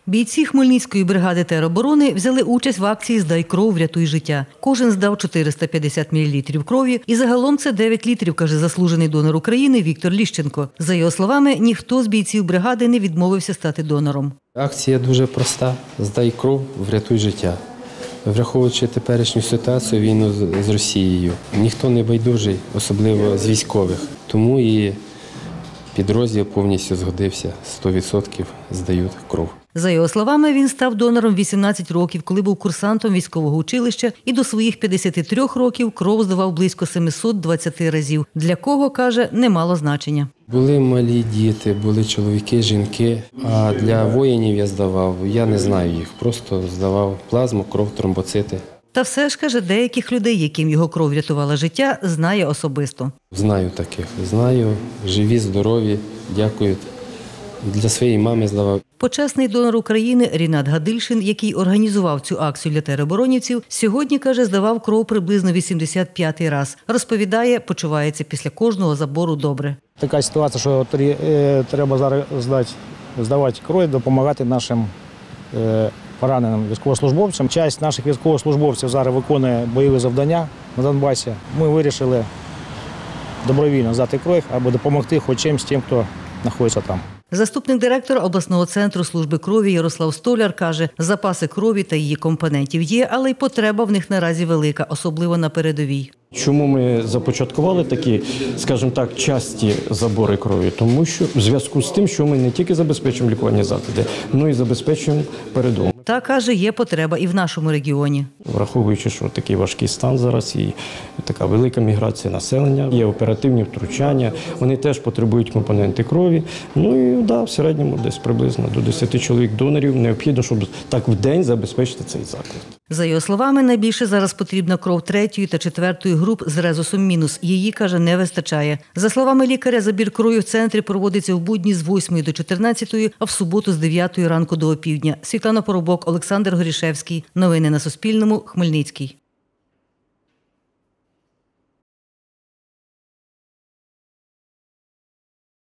Бійці Хмельницької бригади тероборони взяли участь в акції «Здай кров, врятуй життя». Кожен здав 450 мл крові і загалом це 9 літрів, каже заслужений донор України Віктор Ліщенко. За його словами, ніхто з бійців бригади не відмовився стати донором. Акція дуже проста – «Здай кров, врятуй життя». Враховуючи теперішню ситуацію, війну з Росією, ніхто не байдужий, особливо з військових. Тому і підрозділ повністю згодився, 100% здають кров. За його словами, він став донором 18 років, коли був курсантом військового училища, і до своїх 53 років кров здавав близько 720 разів. Для кого, каже, не мало значення. Були малі діти, були чоловіки, жінки, а для воїнів я здавав, я не знаю їх, просто здавав плазму, кров, тромбоцити. Та все ж, каже, деяких людей, яким його кров рятувала життя, знає особисто. Знаю таких, знаю, живі, здорові, дякують. Для своєї мами здавав. Почесний донор України Рінат Гадильшин, який організував цю акцію для тероборонівців, сьогодні, каже, здавав кров приблизно 85-й раз. Розповідає, почувається після кожного забору добре. Така ситуація, що треба зараз здавати кров, допомагати нашим пораненим військовослужбовцям. Частина наших військовослужбовців зараз виконує бойові завдання на Донбасі. Ми вирішили добровільно здати кров, аби допомогти хоч чимось тим, хто знаходиться там. Заступник директора обласного центру служби крові Ярослав Столяр каже, запаси крові та її компонентів є, але й потреба в них наразі велика, особливо на передовій. Чому ми започаткували такі, скажімо так, часті забори крові? Тому що в зв'язку з тим, що ми не тільки забезпечуємо лікувальні заклади, але й забезпечуємо передову. Та, каже, є потреба і в нашому регіоні. Враховуючи, що такий важкий стан зараз і така велика міграція населення, є оперативні втручання, вони теж потребують компоненти крові. Ну і в середньому десь приблизно до 10 чоловік донорів необхідно, щоб так в день забезпечити цей заклад. За його словами, найбільше зараз потрібна кров 3-ї та 4-ї груп з резусом мінус. Її, каже, не вистачає. За словами лікаря, забір крові в центрі проводиться в будні з 8 до 14, а в суботу з 9 ранку до опівдня. Світлана Поробок, Олександр Горішевський. Новини на Суспільному. Хмельницький.